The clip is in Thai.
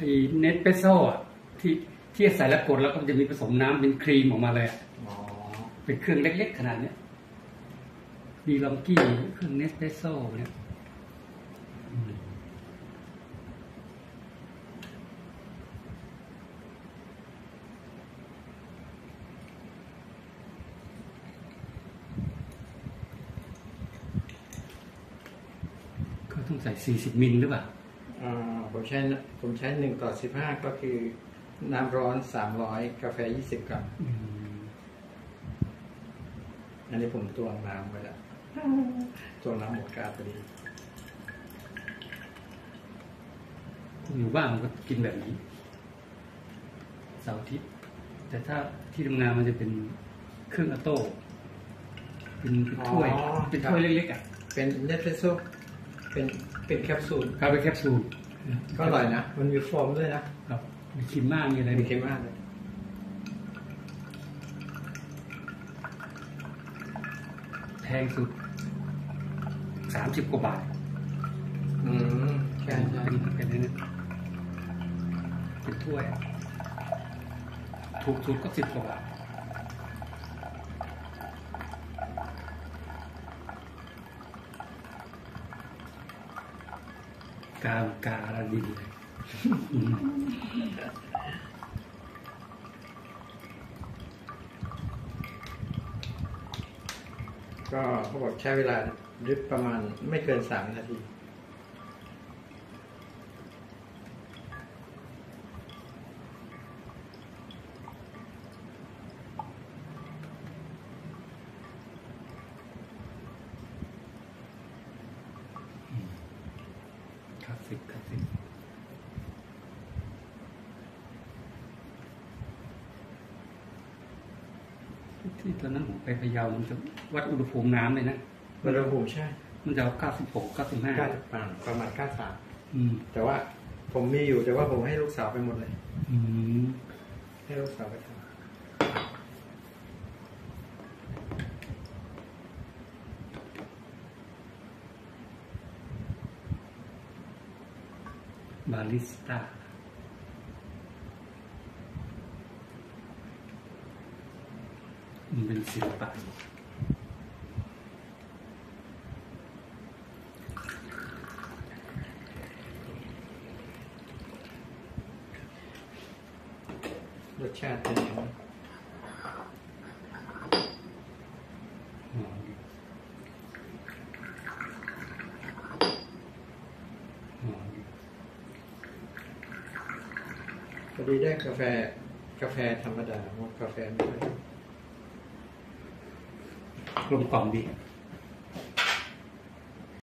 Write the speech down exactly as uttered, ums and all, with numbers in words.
อ้เนสเปรสโซ่อะที่ที่ใส่แล้วกดแล้วก็จะมีผสมน้ำเป็นครีมออกมาเลยเป็นเครื่องเล็กๆขนาดนี้ดีลองกี้เครื่องเนสเปรสโซ่เนี่ยเขาต้องใส่สี่สิบมิลหรือเปล่าอ่าผมใช้ผมใช้หนึ่งต่อสิบห้าก็คือน้ำร้อนสามร้อยกาแฟยี่สิบกรัมอันนี้ผมตวงน้ำไว้แล้วตวงน้ำหมดกาพอดีอยู่บ้านมันก็กินแบบนี้เสาร์อาทิตย์แต่ถ้าที่ทำงานมันจะเป็นเครื่องออโต้เป็นถ้วยเป็นถ้วยเล็กๆอ่ะเป็นเนสเปรสโซ่เป็นเป็นแคปซูลครับเป็นแคปซูลก็อร่อยนะมันมีโฟมด้วยนะครับมีครีมมากมีอะไรมีครีมมากเลยแพงสุดสามสิบกว่าบาทอืมใช่ใช่เป็นนี่เป็นถ้วยถูกสุดก็สิบกว่าบาทกาลกาลดินเลยก็เขาบอกใช้เวลาดริปประมาณไม่เกินสามนาทีคลาสสิกคลาสสิกที่ตอนนั้นผมไปพะเยามันจะวัดอุณหภูมิน้ำเลยนะอุณหภูมิใช่มันจะเก้าสิบหกเก้าสิบห้าประมาณเก้าสามแต่ว่าผมมีอยู่แต่ว่าผมให้ลูกสาวไปหมดเลยให้ลูกสาวไปทำบาริสต้ามันเป็นศิลปะรสชาติเป็นยังไงพอดีได้กาแฟกาแฟธรรมดาหมดกาแฟไม่ค่อยกลมกล่อมดี